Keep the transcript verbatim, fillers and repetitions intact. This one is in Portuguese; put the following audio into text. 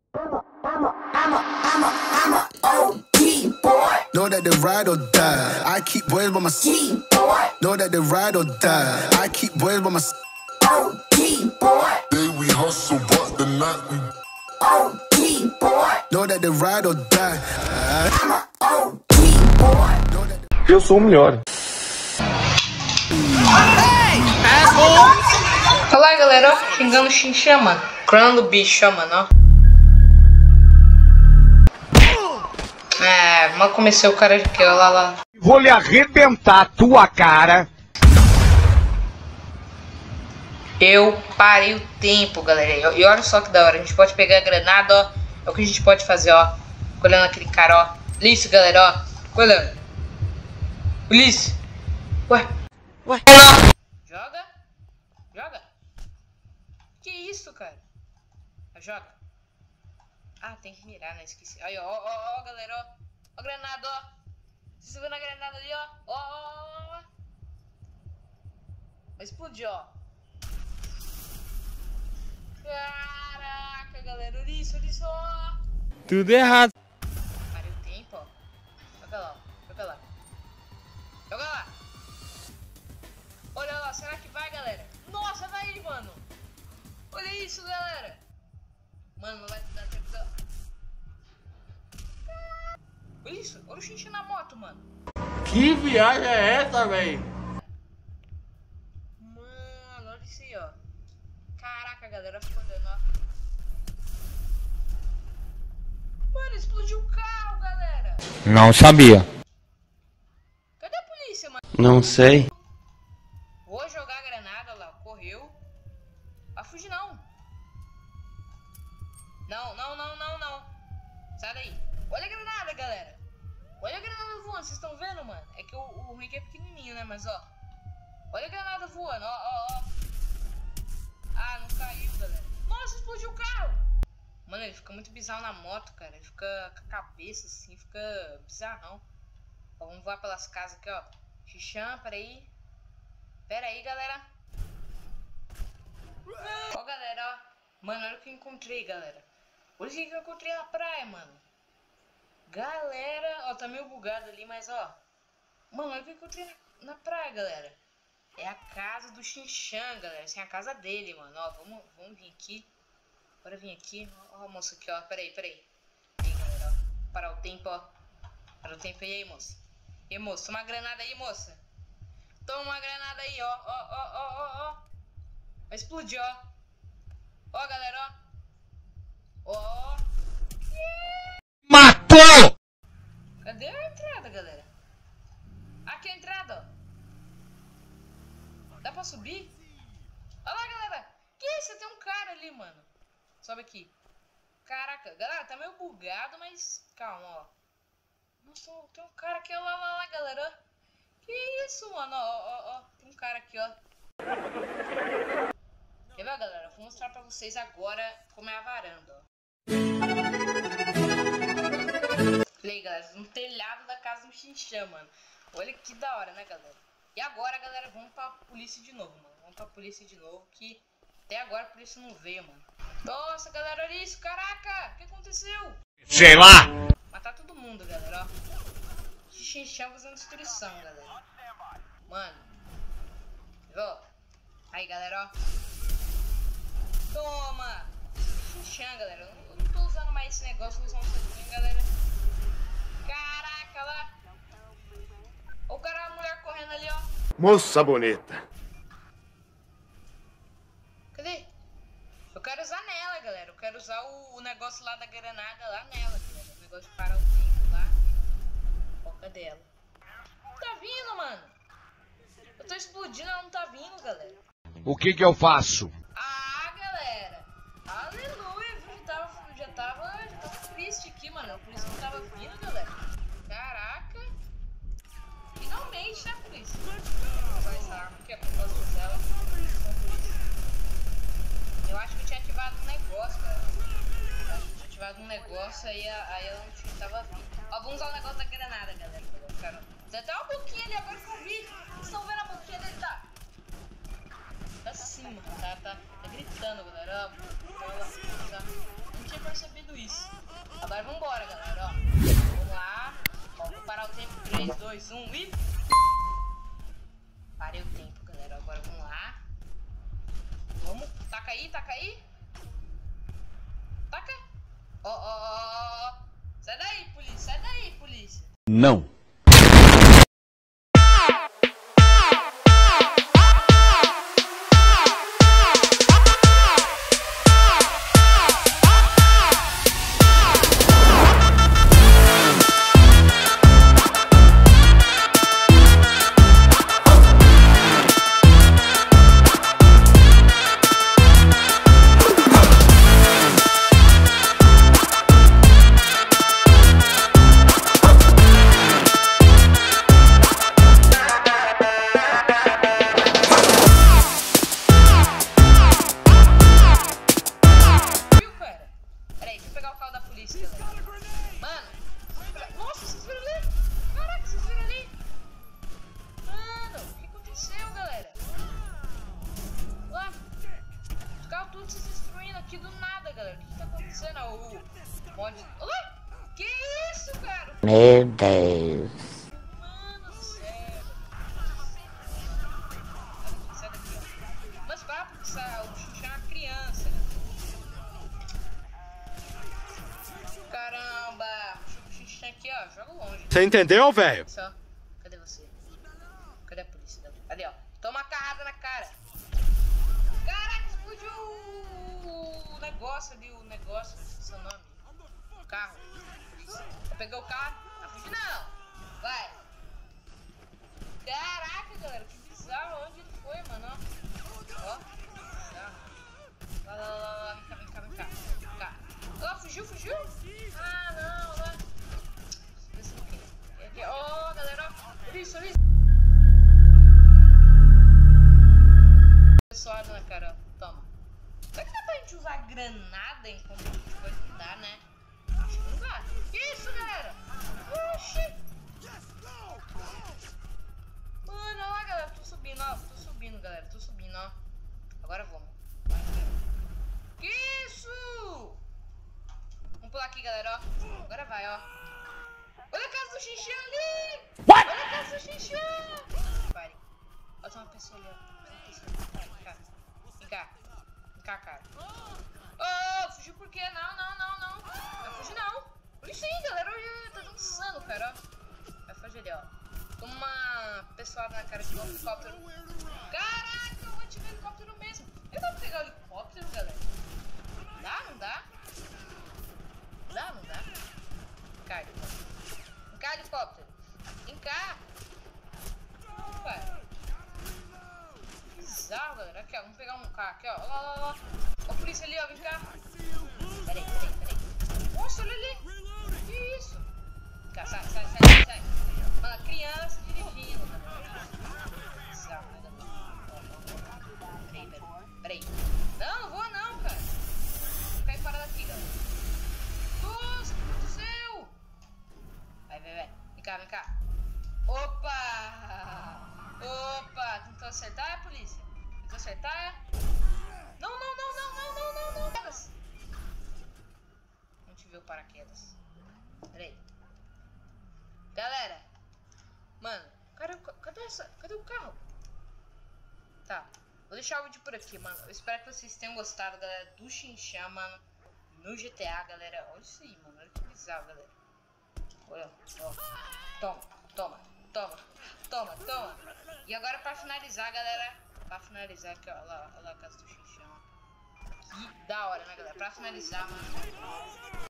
Know that they ride or die. I keep boys by my side. Know that they ride or die. I keep boys by my side. Day we hustle, but the night we Know that they ride or die. Eu sou o melhor. Olá galera, ó, xingando o Xinxã, mano. Crando o bicho, ó, mano, ó. É, mal comecei o cara aqui, ó, lá, lá. Vou lhe arrebentar a tua cara. Eu parei o tempo, galera. E olha só que da hora, a gente pode pegar a granada, ó. É o que a gente pode fazer, ó. Olhando aquele cara, ó. Isso, galera, ó. Olhando. Ulisses. Ué. Ué. Joga. Joga. Que isso, cara? Joga. Ah, tem que mirar, né? Esqueci. Aí, ó, ó, ó, ó, galera, ó. Ó a granada, ó. Vocês estão vendo a granada ali, ó? Ó, ó, ó. Vai explodir, ó. Caraca, galera. Olha isso, olha isso, ó. Tudo errado. Parei o tempo, ó. Joga lá, ó. Joga lá. Joga lá. Olha lá, será que vai, galera? Nossa, vai, mano. Olha isso, galera. Mano, não vai dar tempo. Olha isso, olha o Xinxã na moto, mano. Que viagem é essa, velho? Mano, olha isso aí, ó. Caraca, galera, ficou olhando, ó. Mano, explodiu o carro, galera. Não sabia. Cadê a polícia, mano? Não sei. Vou jogar a granada lá, correu. Vai fugir não. Não, não, não, não, não. Sai daí. Olha a granada, galera. Olha a granada voando, vocês estão vendo, mano? É que o, o rig é pequenininho, né? Mas, ó. Olha a granada voando, ó, ó, ó. Ah, não caiu, galera. Nossa, explodiu o carro. Mano, ele fica muito bizarro na moto, cara. Ele fica com a cabeça assim, fica bizarrão. Ó, vamos voar pelas casas aqui, ó. Xinxã, peraí. Pera aí, galera. Ó, galera, ó. Mano, olha o que eu encontrei, galera. Olha o que eu encontrei na praia, mano. Galera, ó, tá meio bugado ali, mas ó. Mano, olha o que eu encontrei na, na praia, galera. É a casa do Xinxã, galera. Essa é a casa dele, mano. Ó, vamos, vamos vir aqui. Bora vir aqui. Ó, ó, moça aqui, ó. Pera aí, pera aí. Aí, galera, ó. Parar o tempo, ó. Parar o tempo aí, aí, moça. E aí, moça, toma uma granada aí, moça. Toma uma granada aí, ó. Ó, ó, ó, ó, ó. Vai explodir, ó. Ó, galera, ó. Ó. Matou! Cadê a entrada, galera? Aqui é a entrada, ó. Dá pra subir? Olha lá, galera. Que isso? Tem um cara ali, mano. Sobe aqui. Caraca, galera, tá meio bugado, mas calma, ó. Nossa, tem um cara aqui, ó, lá, lá, lá, galera. Que isso, mano? Ó, ó, ó. Tem um cara aqui, ó. Quer ver, galera? Vou mostrar pra vocês agora como é a varanda, ó. Olha aí, galera, no telhado da casa do Xinxã, mano. Olha que da hora, né, galera? E agora, galera, vamos pra polícia de novo, mano. Vamos pra polícia de novo, que até agora a polícia não veio, mano. Nossa, galera, olha isso, caraca! O que aconteceu? Sei lá. Matar todo mundo, galera, ó. Xinxã fazendo destruição, galera. Mano. Viu? Aí, galera, ó. Toma! Xinxã, galera. Eu não tô usando mais esse negócio, vou usar um pouquinho, galera. Caraca, lá. O cara, a mulher correndo ali, ó. Moça bonita. Cadê? Eu quero usar nela, galera. Eu quero usar o, o negócio lá da granada lá nela, galera. O negócio de parar o tempo lá. Ó, cadê ela? Tá vindo, mano. Eu tô explodindo, ela não tá vindo, galera. O que que eu faço? Ah, galera. Aleluia, viu? Já tava, já tava, já tava triste aqui, mano. Por isso que tava vindo, galera. Caraca. Finalmente, né, polícia? Vou usar essa arma aqui, ó, que eu posso usar ela com polícia. Eu acho que eu tinha ativado um negócio, cara. Eu acho que eu tinha ativado um negócio, aí, aí ela não tinha, tava vindo. Ó, vamos usar o negócio da granada, galera. Cara, tem até uma boquinha ali agora que eu vi. Vocês estão vendo a boquinha dele? Tá. Tá assim, mano. Tá, tá, tá gritando, galera. Ó, não tinha percebido isso. três, dois, um e... Parei o tempo, galera. Agora vamos lá. Vamos. Taca aí, taca aí. Taca. Ó, ó, ó, ó. Sai daí, polícia. Sai daí, polícia. Não. Mano, nossa, vocês viram ali? Caraca, vocês viram ali? Mano, o que aconteceu, galera? Lá, os carros todos se destruindo aqui do nada, galera. O que tá acontecendo? O mod... Olá! Que isso, cara? Meu Deus. Mano do céu. Sai daqui, ó. Mas para porque o Xinxá é uma criança. Caramba! O Xinxá aqui, ó. Joga longe. Você entendeu, velho? Só. Cadê você? Cadê a polícia? Ali, ó. Toma uma carrada na cara. Caraca, explodiu o negócio ali, o negócio, não sei o seu nome. O carro. Pegou o carro? Não fugiu não. Vai. Caraca, galera, que bizarro. Onde ele foi, mano? Ó. Bizarro. Lá, lá, lá, lá. Vem cá, vem cá, vem cá. Vem cá. Ó, fugiu, fugiu? Ah, não, lá. Aqui, ó, galera, ó. Olha isso, olha isso. Pessoal, na cara, ó. Toma. Será que dá pra gente usar granada enquanto a gente vai? Não dá, né? Acho que não dá. Que isso, galera? Oxi. Mano, olha lá, galera. Tô subindo, ó. Tô subindo, galera. Tô subindo, ó. Agora vamos. Que isso? Vamos pular aqui, galera, ó. Agora vai, ó. Olha a casa do Xinxá ali! What? Olha a casa do Xinxá! Pare. Ó, tem uma pessoa ali, ó. Tem uma pessoa ali. Vem cá. Vem cá. Vem cá, cara. Oh, fugiu por quê? Não, não, não, não. Vai fugir não. Fugiu sim, galera. Olha, tá dançando, cara, ó. Vai fugir ali, ó. Toma uma pessoada na cara de um helicóptero. Caraca, eu vou ativar o helicóptero mesmo. Eu dá pra pegar o helicóptero, galera? Dá, não dá? Dá, não dá? Cai. Vem cá, helicóptero. Vem cá. Opa. Bizarro, galera. Aqui, ó. Vamos pegar um carro aqui, ó. Ó, ó, ó. Ó, a polícia ali, ó. Vem cá. Peraí, peraí, peraí. Nossa, olha ali. Que isso? Vem cá, sai, sai, sai, sai. Mano, criança dirigindo, galera. Bizarro, né, galera? Peraí, peraí. Peraí. Não, não vou não, cara. Vou cair fora daqui, galera. Nossa, o que aconteceu? Vai, vai, vai. Vem cá, vem cá. Opa! Opa! Tentou acertar, é, polícia? Tentou acertar, é? Não, não, não, não, não, não, não, não. Não te viu paraquedas. Peraí. Galera. Mano, cadê, cadê, essa, cadê o carro? Tá. Vou deixar o vídeo por aqui, mano. Eu espero que vocês tenham gostado, galera, do Xinxá, mano. No G T A, galera. Olha isso aí, mano. Olha que bizarro, galera. Olha, ó. Toma, toma, toma, toma, toma. E agora pra finalizar, galera. Pra finalizar aqui, ó. Olha lá, olha lá a casa do Xinxá. Que da hora, né, galera? Pra finalizar, mano.